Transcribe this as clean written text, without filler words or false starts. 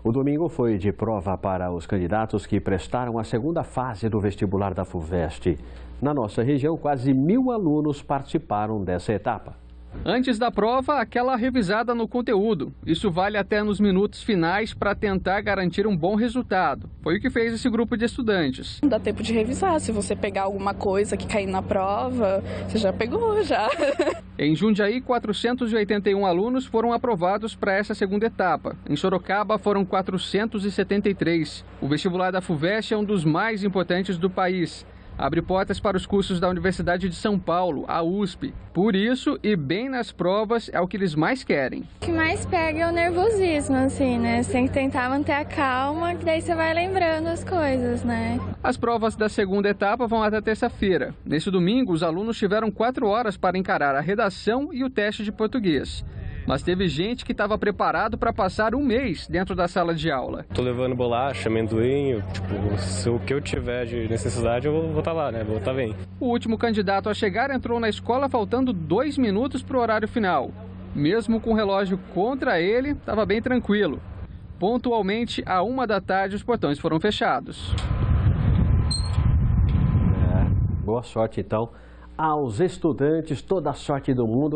O domingo foi de prova para os candidatos que prestaram a segunda fase do vestibular da FUVEST. Na nossa região, quase 1.000 alunos participaram dessa etapa. Antes da prova, aquela revisada no conteúdo. Isso vale até nos minutos finais para tentar garantir um bom resultado. Foi o que fez esse grupo de estudantes. Dá tempo de revisar. Se você pegar alguma coisa que cair na prova, você já pegou, já. Em Jundiaí, 481 alunos foram aprovados para essa segunda etapa. Em Sorocaba, foram 473. O vestibular da FUVEST é um dos mais importantes do país. Abre portas para os cursos da Universidade de São Paulo, a USP. Por isso, e bem nas provas, é o que eles mais querem. O que mais pega é o nervosismo, assim, né? Você tem que tentar manter a calma, que daí você vai lembrando as coisas, né? As provas da segunda etapa vão até terça-feira. Nesse domingo, os alunos tiveram 4 horas para encarar a redação e o teste de português. Mas teve gente que estava preparado para passar um mês dentro da sala de aula. Tô levando bolacha, amendoim, se o que eu tiver de necessidade eu vou estar lá, né? Vou estar bem. O último candidato a chegar entrou na escola faltando 2 minutos para o horário final. Mesmo com o relógio contra ele, estava bem tranquilo. Pontualmente, à 1 da tarde, os portões foram fechados. Boa sorte, então, aos estudantes, toda a sorte do mundo.